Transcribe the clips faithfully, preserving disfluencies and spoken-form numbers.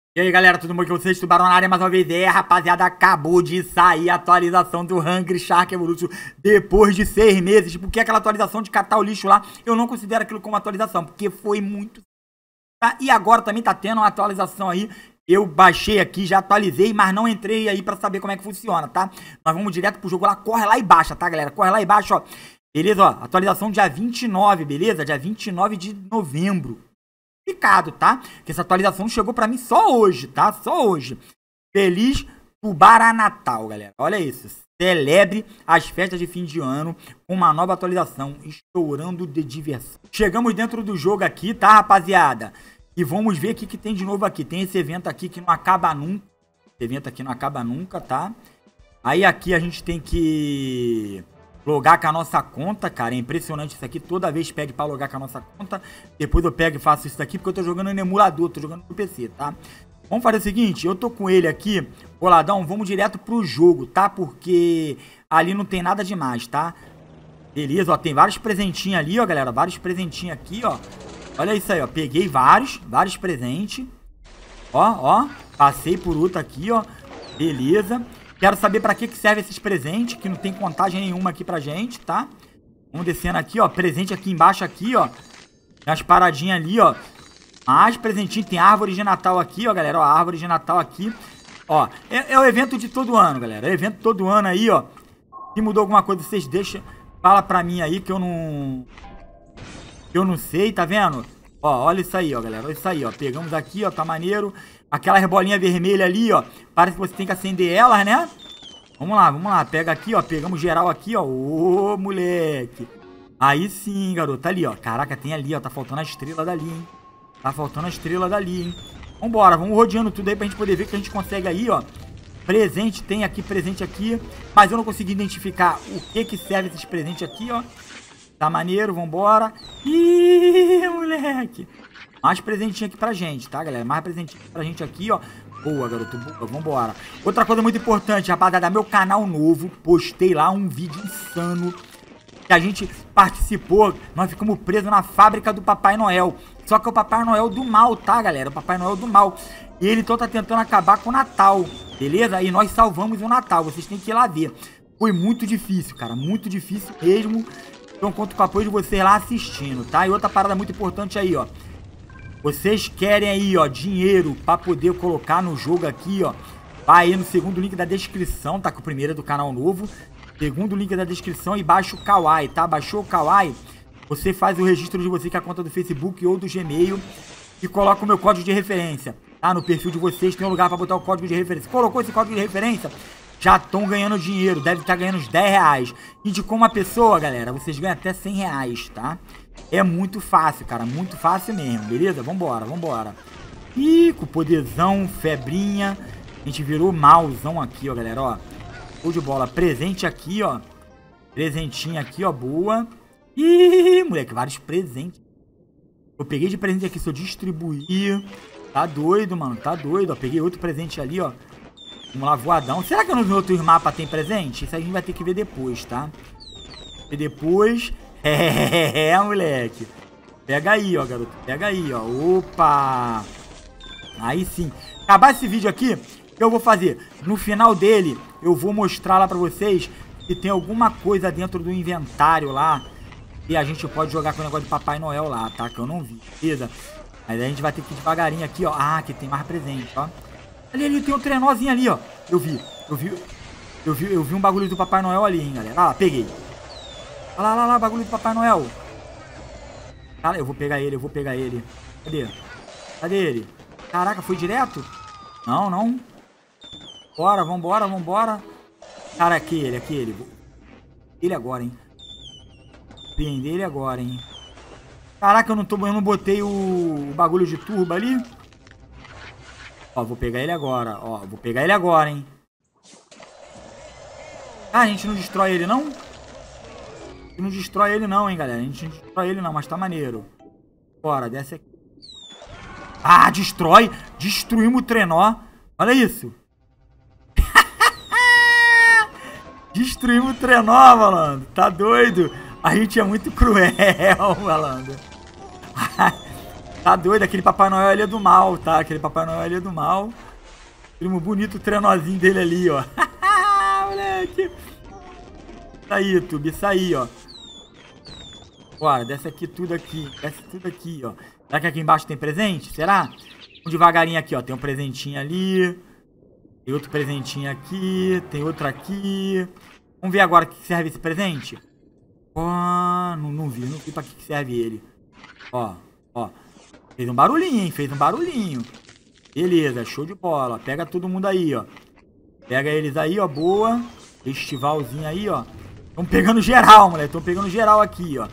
E aí galera, tudo bom com vocês? Tubarão na área mais uma vez. É, rapaziada, acabou de sair a atualização do Hungry Shark Evolution depois de seis meses. Porque aquela atualização de catar o lixo lá, eu não considero aquilo como atualização, porque foi muito... Tá? E agora também tá tendo uma atualização aí. Eu baixei aqui, já atualizei, mas não entrei aí pra saber como é que funciona, tá? Nós vamos direto pro jogo lá, corre lá e baixa, tá galera? Corre lá e baixa, ó. Beleza, ó, atualização dia vinte e nove, beleza? Dia vinte e nove de novembro. Ficado, tá? Que essa atualização chegou pra mim só hoje, tá? Só hoje. Feliz Tubaranatal, galera. Olha isso. Celebre as festas de fim de ano com uma nova atualização, estourando de diversão. Chegamos dentro do jogo aqui, tá, rapaziada? E vamos ver o que, que tem de novo aqui. Tem esse evento aqui que não acaba nunca. Esse evento aqui não acaba nunca, tá? Aí aqui a gente tem que... logar com a nossa conta, cara. É impressionante isso aqui. Toda vez pede pra logar com a nossa conta. Depois eu pego e faço isso aqui, porque eu tô jogando no emulador, tô jogando no P C, tá? Vamos fazer o seguinte, eu tô com ele aqui, boladão, vamos direto pro jogo, tá? Porque ali não tem nada demais, tá? Beleza, ó, tem vários presentinhos ali, ó, galera. Vários presentinhos aqui, ó. Olha isso aí, ó. Peguei vários, vários presentes. Ó, ó. Passei por outro aqui, ó. Beleza. Quero saber pra que que serve esses presentes, que não tem contagem nenhuma aqui pra gente, tá? Vamos descendo aqui, ó. Presente aqui embaixo, aqui, ó. Tem umas paradinhas ali, ó. Mais presentinho. Tem árvore de Natal aqui, ó, galera. Ó, árvore de Natal aqui. Ó, é, é o evento de todo ano, galera. É o evento de todo ano aí, ó. Se mudou alguma coisa, vocês deixam... Fala pra mim aí que eu não... Eu não sei, tá vendo? Ó, olha isso aí, ó, galera. Olha isso aí, ó. Pegamos aqui, ó. Tá maneiro. Aquela bolinha vermelha ali, ó. Parece que você tem que acender elas, né? Vamos lá, vamos lá. Pega aqui, ó. Pegamos geral aqui, ó. Ô, moleque. Aí sim, garoto. Ali, ó. Caraca, tem ali, ó. Tá faltando a estrela dali, hein? Tá faltando a estrela dali, hein? Vambora, vamos rodeando tudo aí pra gente poder ver que a gente consegue aí, ó. Presente, tem aqui, presente aqui. Mas eu não consegui identificar o que que serve esses presentes aqui, ó. Tá maneiro, vambora. Ih, moleque. Mais presentinho aqui pra gente, tá, galera? Mais presentinho pra gente aqui, ó. Boa, garoto, boa, vambora. Outra coisa muito importante, rapaziada, meu canal novo. Postei lá um vídeo insano que a gente participou. Nós ficamos presos na fábrica do Papai Noel. Só que é o Papai Noel do mal, tá, galera? O Papai Noel do mal. E ele então tá tentando acabar com o Natal, beleza? E nós salvamos o Natal, vocês têm que ir lá ver. Foi muito difícil, cara, muito difícil mesmo. Então conto com o apoio de vocês lá assistindo, tá? E outra parada muito importante aí, ó. Vocês querem aí, ó, dinheiro pra poder colocar no jogo aqui, ó. Vai aí no segundo link da descrição, tá? Com o primeiro é do canal novo. Segundo link da descrição e baixa o Kawaii, tá? Baixou o Kawaii, você faz o registro de você com a conta do Facebook ou do Gmail e coloca o meu código de referência, tá? No perfil de vocês tem um lugar pra botar o código de referência. Colocou esse código de referência, já estão ganhando dinheiro, deve estar ganhando uns dez reais. Indicou uma pessoa, galera, vocês ganham até cem reais, tá? É muito fácil, cara, muito fácil mesmo, beleza? Vambora, vambora. Ih, com poderzão, febrinha. A gente virou malzão aqui, ó, galera, ó. Show de bola. Presente aqui, ó. Presentinho aqui, ó, boa. Ih, moleque, vários presentes. Eu peguei de presente aqui, se eu distribuir. Tá doido, mano, tá doido, ó. Peguei outro presente ali, ó. Vamos lá, voadão. Será que nos outros mapas tem presente? Isso aí a gente vai ter que ver depois, tá? E depois... É, moleque. Pega aí, ó, garoto. Pega aí, ó. Opa. Aí sim. Acabar esse vídeo aqui, o que eu vou fazer? No final dele, eu vou mostrar lá pra vocês se tem alguma coisa dentro do inventário lá. E a gente pode jogar com o negócio de Papai Noel lá, tá? Que eu não vi, beleza? Mas aí a gente vai ter que ir devagarinho aqui, ó. Ah, que tem mais presente, ó. Ali, ali, tem um trenózinho ali, ó. Eu vi, eu vi, eu vi, eu vi um bagulho do Papai Noel ali, hein, galera. Ah lá, peguei. Olha lá, lá, lá, bagulho do Papai Noel. Cara, eu vou pegar ele, eu vou pegar ele. Cadê? Cadê ele? Caraca, foi direto? Não, não. Bora, vambora, vambora. Cara, aquele, aquele. Ele agora, hein. Prender ele agora, hein. Caraca, eu não, tô, eu não botei o, o bagulho de turbo ali. Ó, vou pegar ele agora. Ó, vou pegar ele agora, hein. Ah, a gente não destrói ele, não? Não destrói ele não, hein, galera. A gente não destrói ele não, mas tá maneiro. Bora, desce aqui. Ah, destrói. Destruímos o trenó. Olha isso. Destruímos o trenó, malandro. Tá doido. A gente é muito cruel, malandro. Tá doido, aquele Papai Noel ali é do mal, tá? Aquele Papai Noel ali é do mal. Primo bonito, o trenozinho dele ali, ó. Moleque. Isso aí, YouTube, isso aí, ó. Bora, desce aqui tudo aqui. Desce tudo aqui, ó. Será que aqui embaixo tem presente? Será? Vamos devagarinho aqui, ó. Tem um presentinho ali. Tem outro presentinho aqui. Tem outro aqui. Vamos ver agora o que serve esse presente. Ó, não, não vi, não vi pra que serve ele. Ó, ó. Fez um barulhinho, hein? Fez um barulhinho. Beleza, show de bola. Pega todo mundo aí, ó. Pega eles aí, ó. Boa. Festivalzinho aí, ó. Estão pegando geral, moleque. Estão pegando geral aqui, ó.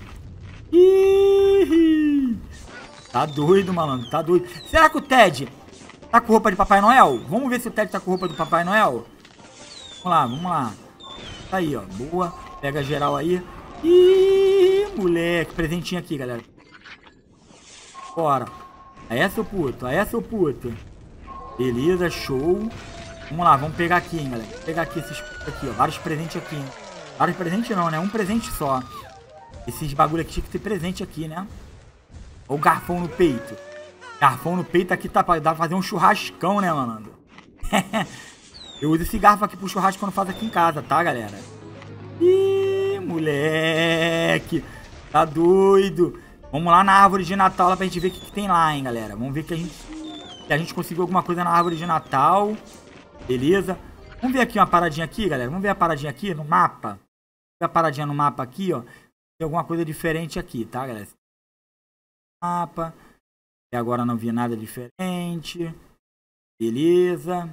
Ih, tá doido, malandro. Tá doido. Será que o Ted tá com roupa de Papai Noel? Vamos ver se o Ted tá com roupa do Papai Noel. Vamos lá, vamos lá. Tá aí, ó. Boa. Pega geral aí. Ih, moleque. Presentinho aqui, galera. Bora. Aí é, seu puto. Aí é, seu puto. Beleza, show. Vamos lá, vamos pegar aqui, hein, galera. Vou pegar aqui esses aqui, ó. Vários presentes aqui, hein. Vários presentes não, né? Um presente só. Esses bagulho aqui tinha que ter presente aqui, né? Ou garfão no peito. Garfão no peito aqui tá pra, dá pra fazer um churrascão, né, malandro? Eu uso esse garfo aqui pro churrasco quando faço aqui em casa, tá, galera? Ih, moleque. Tá doido. Vamos lá na árvore de Natal lá pra gente ver o que, que tem lá, hein, galera. Vamos ver que a gente, que a gente conseguiu alguma coisa na árvore de Natal. Beleza? Vamos ver aqui uma paradinha aqui, galera. Vamos ver a paradinha aqui no mapa. Ver a paradinha no mapa aqui, ó. Tem alguma coisa diferente aqui, tá, galera? Mapa. E agora não vi nada diferente. Beleza.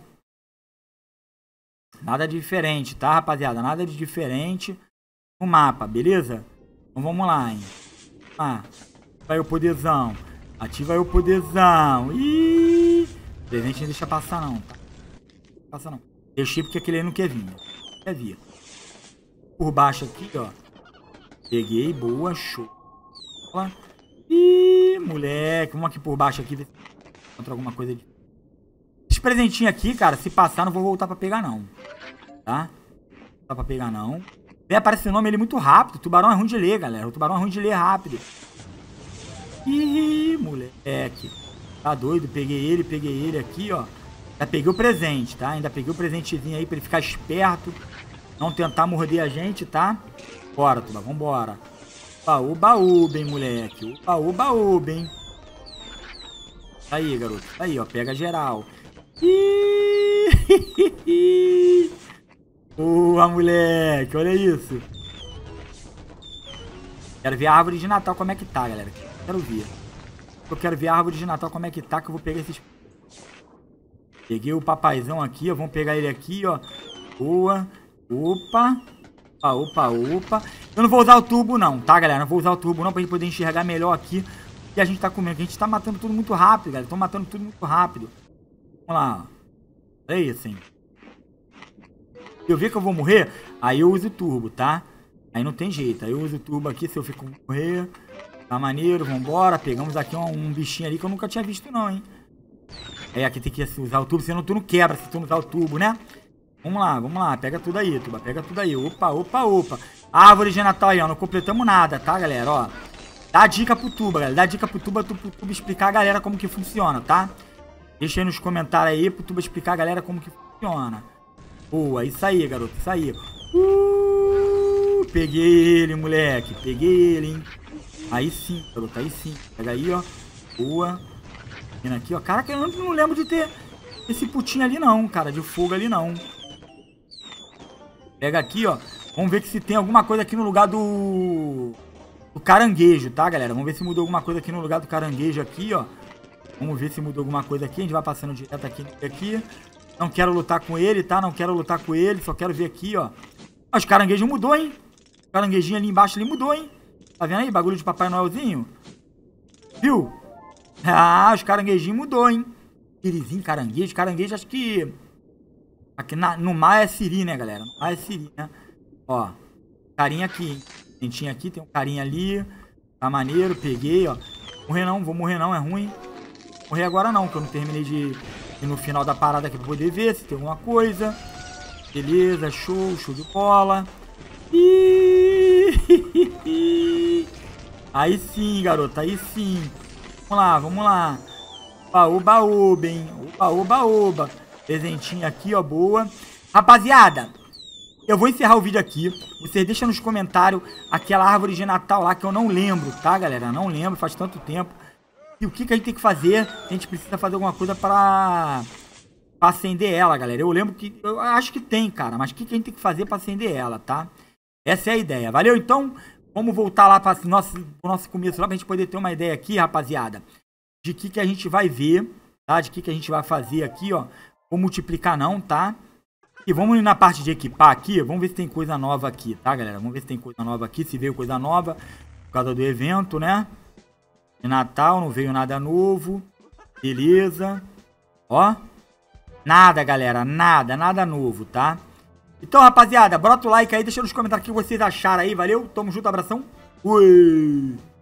Nada diferente, tá, rapaziada? Nada de diferente no mapa, beleza? Então vamos lá, hein? Ah, ativa aí o poderzão. Ativa aí o poderzão. Ih! Presente não deixa passar não, tá? Não passa não. Deixei porque aquele aí não quer vir. Não quer vir. Por baixo aqui, ó. Peguei, boa, show. Ih, moleque. Vamos aqui por baixo aqui. Ver se encontra alguma coisa de... Esse presentinho aqui, cara, se passar, não vou voltar pra pegar, não. Tá? Não dá pra pegar, não. Vem aparecer o nome ele muito rápido. O tubarão é ruim de ler, galera. O tubarão é ruim de ler rápido. Ih, moleque. Tá doido? Peguei ele, peguei ele aqui, ó. Já peguei o presente, tá? Ainda peguei o presentezinho aí pra ele ficar esperto. Não tentar morder a gente, tá? Bora, tubarão. Vambora. Baú, baú, bem, moleque. Baú, baú, bem. Tá aí, garoto. Tá aí, ó. Pega geral. Ih, boa, moleque. Olha isso. Quero ver a árvore de Natal como é que tá, galera. Quero ver. Eu quero ver a árvore de Natal como é que tá, que eu vou pegar esses... Peguei o papaizão aqui, ó. Vamos pegar ele aqui, ó. Boa. Opa. Opa, opa, opa. Eu não vou usar o turbo, não, tá, galera? Não vou usar o turbo, não, pra gente poder enxergar melhor aqui o que a gente tá comendo. A gente tá matando tudo muito rápido, galera. Tô matando tudo muito rápido. Vamos lá, ó. Olha isso, hein. Eu ver que eu vou morrer, aí eu uso o turbo, tá? Aí não tem jeito. Aí eu uso o turbo aqui, se eu fico morrer. Tá maneiro, vambora. Pegamos aqui um, um bichinho ali que eu nunca tinha visto, não, hein. É, aqui tem que usar o turbo, senão tu não quebra se tu não usar o turbo, né? Vamos lá, vamos lá. Pega tudo aí, tuba. Pega tudo aí. Opa, opa, opa. Árvore de Natal aí, ó. Não completamos nada, tá, galera? Ó. Dá dica pro tuba, galera. Dá dica pro tuba, pro tuba explicar a galera como que funciona, tá? Deixa aí nos comentários aí pro tuba explicar a galera como que funciona. Boa, isso aí, garoto. Isso aí. Uh, peguei ele, moleque. Peguei ele, hein? Aí sim, garoto. Aí sim. Pega aí, ó. Boa. Vindo aqui, ó. Caraca, eu não, não lembro de ter esse putinho ali, não, cara. De fogo ali, não. Pega aqui, ó. Vamos ver que se tem alguma coisa aqui no lugar do... do caranguejo, tá, galera? Vamos ver se mudou alguma coisa aqui no lugar do caranguejo aqui, ó. Vamos ver se mudou alguma coisa aqui. A gente vai passando direto aqui, aqui. Não quero lutar com ele, tá? Não quero lutar com ele. Só quero ver aqui, ó. Ah, os caranguejos mudou, hein? O caranguejinho ali embaixo ali mudou, hein? Tá vendo aí? Bagulho de Papai Noelzinho. Viu? Ah, os caranguejinhos mudou, hein? Pirizinho, caranguejo. Caranguejo, acho que... Aqui na, no mar é siri, né, galera? No mar é siri, né? Ó. Carinha aqui, hein? Dentinho aqui, tem um carinha ali. Tá maneiro, peguei, ó. Morrer não, vou morrer não, é ruim. Morrer agora não, que eu não terminei de ir no final da parada aqui pra poder ver se tem alguma coisa. Beleza, show, show de bola. Ih, aí sim, garoto, aí sim. Vamos lá, vamos lá. Oba, oba, hein? Oba, oba, oba. Presentinho aqui, ó, boa. Rapaziada, eu vou encerrar o vídeo aqui. Vocês deixam nos comentários aquela árvore de Natal lá que eu não lembro, tá, galera? Não lembro, faz tanto tempo. E o que, que a gente tem que fazer? A gente precisa fazer alguma coisa pra, pra acender ela, galera. Eu lembro que... Eu acho que tem, cara. Mas o que, que a gente tem que fazer pra acender ela, tá? Essa é a ideia. Valeu? Então, vamos voltar lá para o nosso, nosso começo lá pra gente poder ter uma ideia aqui, rapaziada. De que, que a gente vai ver, tá? De que, que a gente vai fazer aqui, ó. Vou multiplicar não, tá? E vamos ir na parte de equipar aqui. Vamos ver se tem coisa nova aqui, tá, galera? Vamos ver se tem coisa nova aqui. Se veio coisa nova por causa do evento, né? De Natal, não veio nada novo. Beleza. Ó. Nada, galera. Nada, nada novo, tá? Então, rapaziada, bota o like aí. Deixa nos comentários o que vocês acharam aí. Valeu? Tamo junto, abração. Ui!